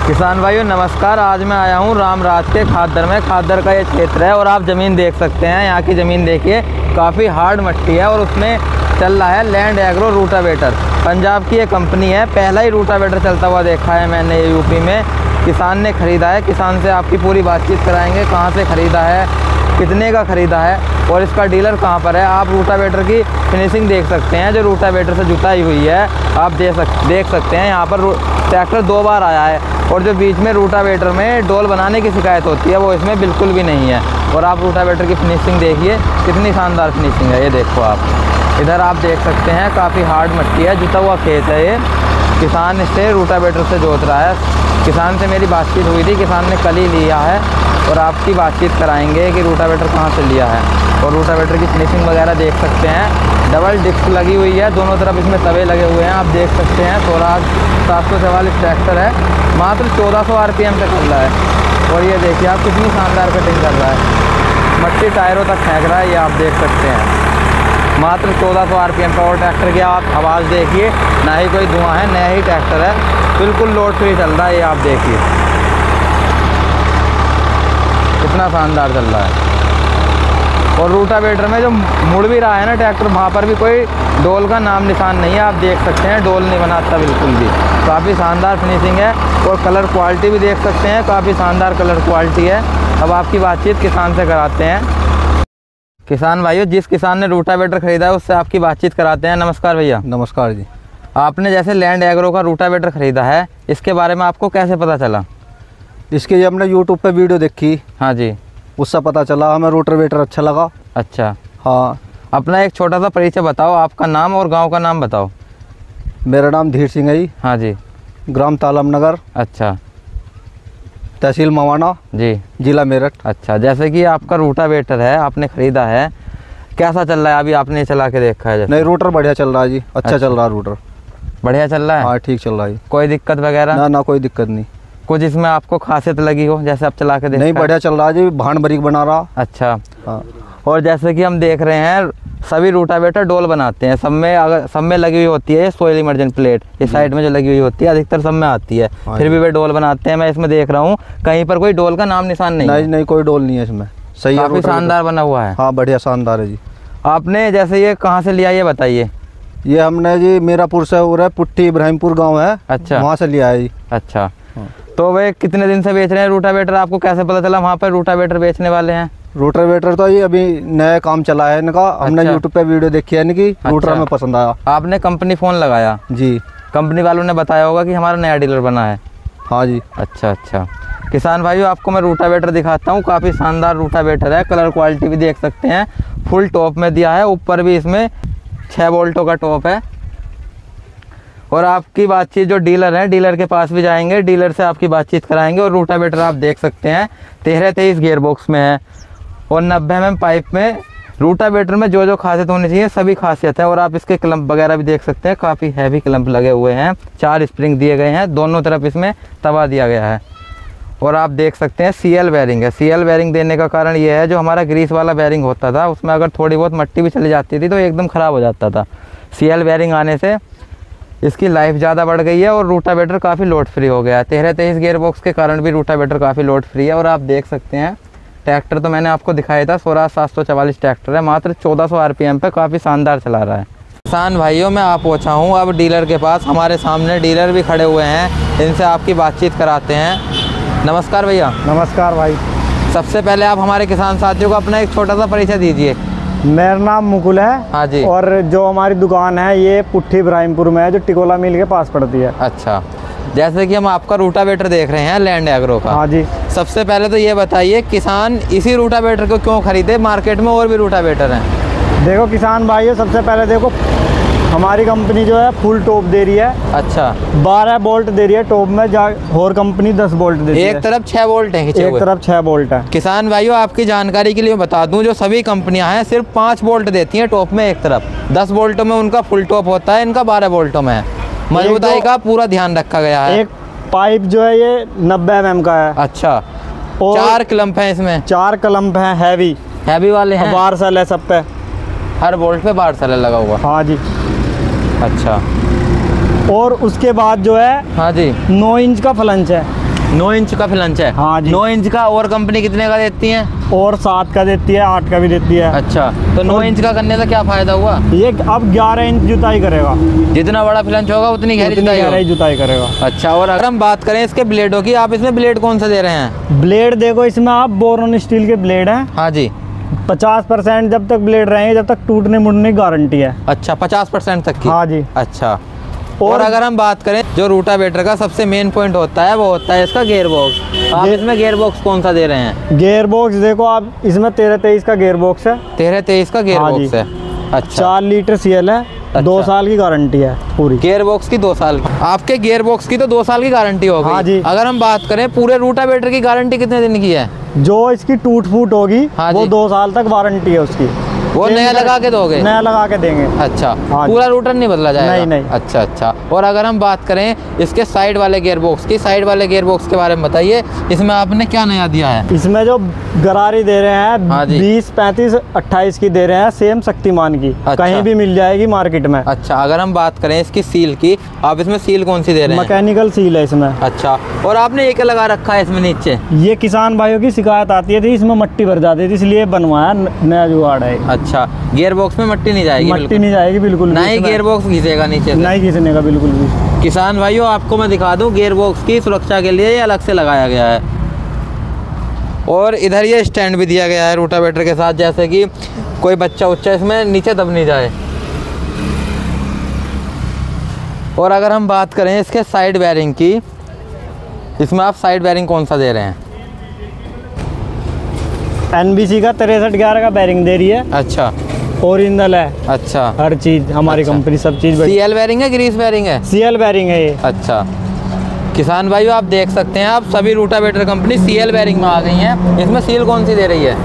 किसान भाइयों नमस्कार। आज मैं आया हूँ रामराज के खादर में। खादर का ये क्षेत्र है और आप ज़मीन देख सकते हैं। यहाँ की ज़मीन देखिए, काफ़ी हार्ड मिट्टी है और उसमें चल रहा है लैंड एग्रो रूटावेटर। पंजाब की ये कंपनी है, पहला ही रूटावेटर चलता हुआ देखा है मैंने ये यूपी में। किसान ने ख़रीदा है, किसान से आपकी पूरी बातचीत कराएंगे, कहाँ से ख़रीदा है, कितने का ख़रीदा है और इसका डीलर कहाँ पर है। आप रूटावेटर की फिनिशिंग देख सकते हैं, जो रूटावेटर से जुताई हुई है आप देख सकते हैं। यहाँ पर ट्रैक्टर 2 बार आया है और जो बीच में रूटावेटर में डोल बनाने की शिकायत होती है वो इसमें बिल्कुल भी नहीं है। और आप रूटावेटर की फिनिशिंग देखिए, कितनी शानदार फिनिशिंग है। ये देखो आप इधर आप देख सकते हैं, काफ़ी हार्ड मिट्टी है, जुता हुआ खेत है ये। किसान इससे रूटावेटर से जोत रहा है। किसान से मेरी बातचीत हुई थी, किसान ने कल ही लिया है और आपकी बातचीत कराएंगे कि रूटावेटर कहाँ से लिया है। और रूटावेटर की फिनिशिंग वगैरह देख सकते हैं, डबल डिस्क लगी हुई है, दोनों तरफ इसमें तवे लगे हुए हैं, आप देख सकते हैं। स्वराज 744 ट्रैक्टर है, मात्र 1400 RPM पे चल रहा है। और ये देखिए आप कितनी शानदार कटिंग कर रहा है, मट्टी टायरों तक फेंक रहा है, ये आप देख सकते हैं। मात्र 1400 RPM पर। और ट्रैक्टर की आप आवाज़ देखिए, ना ही कोई धुआं है, नया ही ट्रैक्टर है, बिल्कुल लोड फ्री चल रहा है। ये आप देखिए कितना शानदार चल रहा है। और रूटावेटर में जो मुड़ भी रहा है ना ट्रैक्टर, वहाँ पर भी कोई डोल का नाम निशान नहीं है, आप देख सकते हैं। डोल नहीं बनाता बिल्कुल भी। काफ़ी शानदार फिनिशिंग है और कलर क्वालिटी भी देख सकते हैं, काफ़ी शानदार कलर क्वालिटी है। अब आपकी बातचीत किसान से कराते हैं। किसान भाइयों, जिस किसान ने रूटावेटर खरीदा है उससे आपकी बातचीत कराते हैं। नमस्कार भैया। नमस्कार जी। आपने जैसे लैंड एग्रो का रूटावेटर खरीदा है, इसके बारे में आपको कैसे पता चला? इसके हमने यूट्यूब पे वीडियो देखी। हाँ जी। उससे पता चला, हमें रूटावेटर अच्छा लगा। अच्छा। हाँ। अपना एक छोटा सा परिचय बताओ, आपका नाम और गांव का नाम बताओ। मेरा नाम धीर सिंह है जी। हाँ जी। ग्राम तालम नगर, अच्छा। तहसील मवाना जी, जिला मेरठ। अच्छा, जैसे कि आपका रूटावेटर है, आपने ख़रीदा है, कैसा चल रहा है? अभी आपने चला के देखा है? नहीं, रूटर बढ़िया चल रहा है जी, अच्छा चल रहा है रूटर। बढ़िया चल रहा है? हाँ, ठीक चल रहा है। कोई दिक्कत वगैरह? ना, कोई दिक्कत नहीं। कुछ इसमें आपको खासियत लगी हो जैसे आप चला के देखा? नहीं, बढ़िया चल रहा है जी, भांड बरीक बना रहा। अच्छा। हाँ। और जैसे कि हम देख रहे हैं, सभी रूटावेटर डोल बनाते हैं, सब में लगी हुई होती है सोइल इमर्जन प्लेट, इस साइड में जो लगी हुई होती है अधिकतर सब में आती है। फिर भी वे डोल बनाते हैं। मैं इसमें देख रहा हूँ कहीं पर कोई डोल का नाम निशान नहीं। नहीं, कोई डोल नहीं है इसमें। सही है, काफ़ी शानदार बना हुआ है। हाँ, बढ़िया शानदार है जी। आपने जैसे ये कहाँ से लिया ये बताइए। ये हमने जी मीरापुर से हो रहा है, पुट्टी इब्राहिमपुर गाँव है। अच्छा। वहाँ से लिया है जी। अच्छा। तो वे कितने दिन से बेच रहे हैं रूटावेटर? आपको कैसे पता चला वहाँ पर रूटावेटर बेचने वाले हैं? रूटावेटर तो ये अभी नया काम चला है इनका। हमने यूट्यूब पे वीडियो देखी है इनकी। रूटर में पसंद आया। आपने कंपनी फ़ोन लगाया? जी। कंपनी वालों ने बताया होगा कि हमारा नया डीलर बना है? हाँ जी। अच्छा। किसान भाइयों, आपको मैं रूटावेटर दिखाता हूँ। काफ़ी शानदार रूटावेटर है, कलर क्वालिटी भी देख सकते हैं। फुल टॉप में दिया है, ऊपर भी इसमें 6 वोल्टों का टॉप है। और आपकी बातचीत जो डीलर है, डीलर के पास भी जाएंगे, डीलर से आपकी बातचीत कराएंगे। और रूटावेटर आप देख सकते हैं 13-23 गियर बॉक्स में है और 90 mm पाइप में। रूटावेटर में जो खासियत होनी चाहिए सभी खासियत है। और आप इसके क्लम्प वगैरह भी देख सकते हैं, काफ़ी हैवी क्लम्प लगे हुए हैं। 4 स्प्रिंग दिए गए हैं, दोनों तरफ इसमें तवा दिया गया है। और आप देख सकते हैं CL बेयरिंग है। CL बेयरिंग देने का कारण ये है, जो हमारा ग्रीस वाला बेयरिंग होता था उसमें अगर थोड़ी बहुत मट्टी भी चली जाती थी तो एकदम ख़राब हो जाता था। CL बेयरिंग आने से इसकी लाइफ ज़्यादा बढ़ गई है और रूटावेटर काफ़ी लोड फ्री हो गया है। 13-23 गियर बॉक्स के कारण भी रूटावेटर काफ़ी लोड फ्री है। और आप देख सकते हैं ट्रैक्टर तो मैंने आपको दिखाया था, स्वराज 744 ट्रैक्टर है, मात्र 1400 RPM पे काफ़ी शानदार चला रहा है। किसान भाइयों, मैं आप पहुँचा हूँ अब डीलर के पास। हमारे सामने डीलर भी खड़े हुए हैं, इनसे आपकी बातचीत कराते हैं। नमस्कार भैया। नमस्कार भाई। सबसे पहले आप हमारे किसान साथियों को अपना एक छोटा सा परिचय दीजिए। मेरा नाम मुकुल है। हाँ जी। और जो हमारी दुकान है ये पुट्टी इब्राहिमपुर में है, जो टिकोला मिल के पास पड़ती है। अच्छा। जैसे कि हम आपका रूटावेटर देख रहे हैं लैंड एग्रो का। हाँ जी। सबसे पहले तो ये बताइए, किसान इसी रूटावेटर को क्यों खरीदे? मार्केट में और भी रूटावेटर हैं। देखो किसान भाइयों, सबसे पहले देखो हमारी कंपनी जो है फुल टॉप दे रही है। अच्छा। 12 बोल्ट दे रही है टॉप में, और कंपनी 10 बोल्ट दे रही है। एक तरफ 6 बोल्ट है, एक तरफ 6 बोल्ट है। किसान भाइयों, आपकी जानकारी के लिए बता दूं, जो सभी कंपनियां हैं सिर्फ 5 बोल्ट देती हैं टॉप में एक तरफ। 10 बोल्टों में उनका फुल टॉप होता है, इनका 12 बोल्टों में है। मजबूताई का पूरा ध्यान रखा गया है। एक पाइप जो है ये 90 mm का है। अच्छा। और 4 क्लम्प हैं इसमें? 4 क्लम्प हैं, हैवी वाले हैं। बारसल है सब पे, हर बोल्ट पे बारसल लगा हुआ। हाँ जी। अच्छा। और उसके बाद जो है हाँ जी 9 इंच का फ्लंच है। 9 इंच का फ्लंच है। हाँ जी। 9 इंच का और कंपनी कितने का देती है? और 7 का देती है, 8 का भी देती है। अच्छा, तो 9 इंच का करने से क्या फायदा हुआ? ये अब 11 इंच जुताई करेगा। जितना बड़ा फ्लंच होगा उतनी गहरी जुताई करेगा। अच्छा, और अगर हम बात करें इसके ब्लेडों की, आप इसमें ब्लेड कौन सा दे रहे हैं? ब्लेड देखो, इसमें आप बोरॉन स्टील के ब्लेड हैं। हाँ जी। 50% जब तक ब्लेड रहेंगे, जब तक टूटने मुड़ने की गारंटी है। अच्छा, 50% तक की? हाँ जी। अच्छा, और अगर हम बात करें जो रूटावेटर का सबसे मेन पॉइंट होता है वो होता है इसका गियर बॉक्स। आप इसमें गियर बॉक्स कौन सा दे रहे हैं? गियर बॉक्स देखो आप, इसमें 13-23 का गियर बॉक्स है। 13-23 का गियर बॉक्स है। अच्छा, 4 लीटर CL है। अच्छा। 2 साल की गारंटी है पूरी। गियर बॉक्स की 2 साल की। आपके गियर बॉक्स की तो 2 साल की गारंटी होगी। हाँ जी। अगर हम बात करें पूरे रूटावेटर की गारंटी कितने दिन की है? जो इसकी टूट फूट होगी, हाँ वो जी। 2 साल तक वारंटी है उसकी। वो नया लगा के दोगे? नया लगा के देंगे। अच्छा, हाँ पूरा रूटर नहीं बदला जाएगा? नहीं नहीं। अच्छा अच्छा। और अगर हम बात करें इसके साइड वाले गियर बॉक्स की, साइड वाले गियर बॉक्स के बारे में बताइए, इसमें आपने क्या नया दिया है? इसमें जो गरारी दे रहे हैं, हाँ जी। 20, 35, 28 की दे रहे हैं, सेम शक्तिमान की। अच्छा। कहीं भी मिल जाएगी मार्केट में। अच्छा, अगर हम बात करें इसकी सील की, आप इसमें सील कौन सी दे रहे हैं? मैकेनिकल सील है इसमें। अच्छा, और आपने एक लगा रखा है इसमें नीचे? ये किसान भाइयों की शिकायत आती थी, इसमें मट्टी भर जाती थी, इसलिए बनवाया, नया जुगाड़ है। अच्छा, गियर बॉक्स में मट्टी नहीं जाएगी? मट्टी नहीं जाएगी बिल्कुल, ना ही गियर बॉक्स घिसेगा नीचे से? नहीं घिसने का बिल्कुल भी। किसान भाइयों, आपको मैं दिखा दूं, गियर बॉक्स की सुरक्षा के लिए ये अलग से लगाया गया है। और इधर ये स्टैंड भी दिया गया है रूटावेटर के साथ, जैसे कि कोई बच्चा उच्चा इसमें नीचे दब नहीं जाए। और अगर हम बात करें इसके साइड बेयरिंग की, इसमें आप साइड बेयरिंग कौन सा दे रहे हैं? NBC का 6311 का बेयरिंग दे रही है। अच्छा, ओरिजिनल है। अच्छा, हर चीज हमारी अच्छा। कंपनी, सब चीज। CL बेयरिंग है, ग्रीस बेयरिंग है? CL बेयरिंग है ये। अच्छा, किसान भाइयों आप देख सकते हैं, आप सभी रूटावेटर कंपनी CL बेयरिंग में आ गई हैं। इसमें सील कौन सी दे रही है?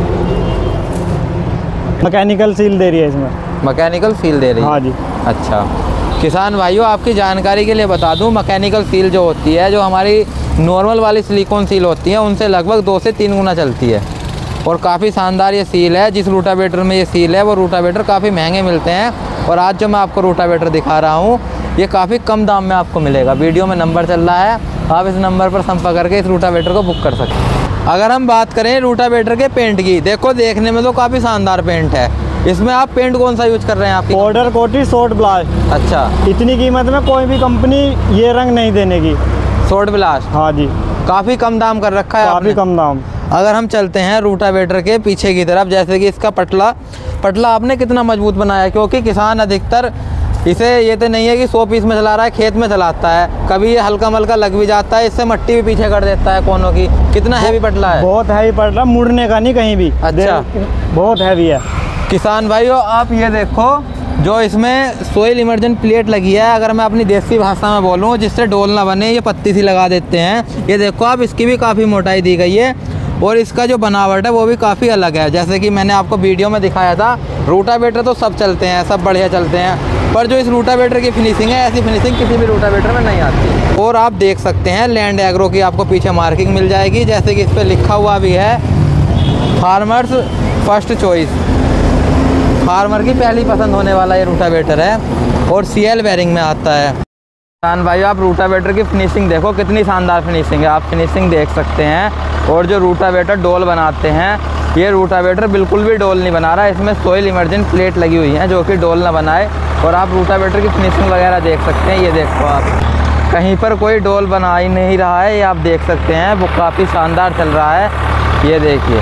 मैकेनिकल सील दे रही है इसमें। मैकेनिकल सील दे रही है? हाँ जी। अच्छा, किसान भाइयों आपकी जानकारी के लिए बता दूं, मैकेनिकल सील जो होती है, जो हमारी नॉर्मल वाली सिलिकॉन सील होती है, उनसे लगभग 2 से 3 गुना चलती है। और काफ़ी शानदार ये सील है। जिस रूटावेटर में ये सील है वो रूटावेटर काफ़ी महंगे मिलते हैं। और आज जो मैं आपको रूटावेटर दिखा रहा हूँ, ये काफ़ी कम दाम में आपको मिलेगा। वीडियो में नंबर चल रहा है, आप इस नंबर पर संपर्क करके इस रूटावेटर को बुक कर सकते हैं। अगर हम बात करें रूटावेटर के पेंट की, देखो देखने में तो काफ़ी शानदार पेंट है। इसमें आप पेंट कौन सा यूज कर रहे हैं? आपकी पाउडर कोटी शॉर्ट ब्लास्ट। अच्छा, इतनी कीमत में कोई भी कंपनी ये रंग नहीं देने की। Short blast? हाँ जी। काफ़ी कम दाम कर रखा है काफ़ी आपने। कम दाम। अगर हम चलते हैं रूटावेटर के पीछे की तरफ, जैसे कि इसका पटला आपने कितना मजबूत बनाया, क्योंकि किसान अधिकतर इसे ये तो नहीं है कि 100 पीस में चला रहा है, खेत में चलाता है, कभी ये हल्का मल्का लग भी जाता है, इससे मट्टी भी पीछे कर देता है कोनों की। कितना हैवी पटला है? बहुत हैवी पटला, मुड़ने का नहीं कहीं भी। अच्छा, बहुत हैवी है। किसान भाइयों आप ये देखो, जो इसमें सोइल इमर्जन प्लेट लगी है, अगर मैं अपनी देसी भाषा में बोलूँ, जिससे डोल ना बने, ये पत्ती सी लगा देते हैं। ये देखो आप, इसकी भी काफ़ी मोटाई दी गई है। और इसका जो बनावट है वो भी काफ़ी अलग है। जैसे कि मैंने आपको वीडियो में दिखाया था, रूटावेटर तो सब चलते हैं, सब बढ़िया चलते हैं, पर जो इस रूटावेटर की फिनिशिंग है, ऐसी फिनिशिंग किसी भी रूटावेटर में नहीं आती। और आप देख सकते हैं लैंड एग्रो की आपको पीछे मार्किंग मिल जाएगी, जैसे कि इस पर लिखा हुआ भी है, फार्मर्स फर्स्ट चॉइस। फार्मर की पहली पसंद होने वाला ये रूटावेटर है। और CL बेयरिंग में आता है। किसान भाई आप रूटावेटर की फिनिशिंग देखो, कितनी शानदार फिनिशिंग है, आप फिनिशिंग देख सकते हैं। और जो रूटावेटर डोल बनाते हैं, ये रूटावेटर बिल्कुल भी डोल नहीं बना रहा है। इसमें सोइल इमर्जन प्लेट लगी हुई है जो कि डोल ना बनाए। और आप रूटावेटर की फिनिशिंग वगैरह देख सकते हैं। ये देखो आप, कहीं पर कोई डोल बना ही नहीं रहा है, ये आप देख सकते हैं। वो काफ़ी शानदार चल रहा है, ये देखिए।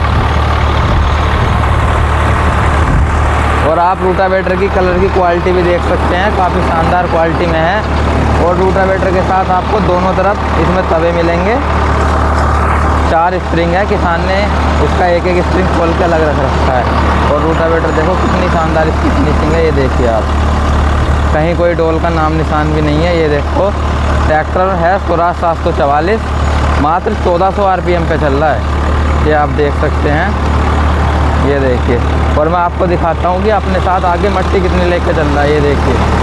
और आप रूटावेटर की कलर की क्वालिटी भी देख सकते हैं, काफ़ी शानदार क्वालिटी में है। और रूटावेटर के साथ आपको दोनों तरफ इसमें तवे मिलेंगे। 4 स्प्रिंग है, किसान ने उसका एक एक स्प्रिंग खोल के अलग रख रखा है। और रूटावेटर देखो कितनी शानदार इसकी फिनिशिंग है, ये देखिए आप, कहीं कोई डोल का नाम निशान भी नहीं है। ये देखो, ट्रैक्टर है स्वराज 744, मात्र 1400 RPM पे चल रहा है, ये आप देख सकते हैं। ये देखिए, और मैं आपको दिखाता हूँ कि अपने साथ आगे मट्टी कितनी लेके चल रहा है, ये देखिए।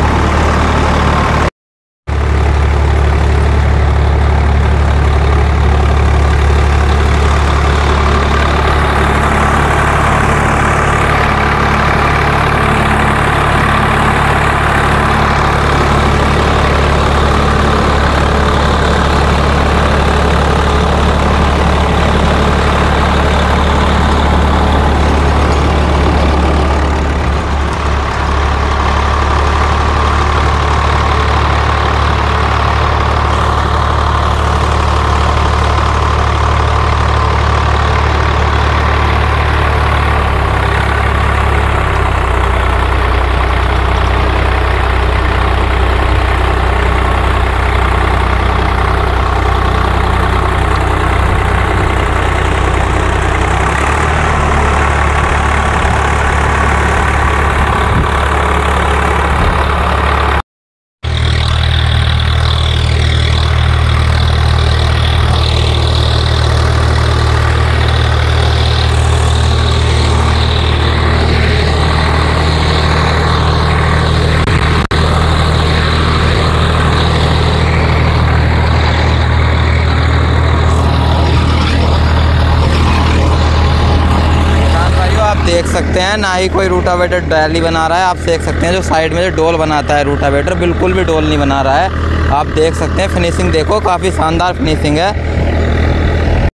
देख सकते हैं, ना ही कोई रूटावेटर डैली बना रहा है। आप देख सकते हैं जो साइड में जो डोल बनाता है रूटावेटर, बिल्कुल भी डोल नहीं बना रहा है। आप देख सकते हैं फिनिशिंग देखो, काफ़ी शानदार फिनिशिंग है।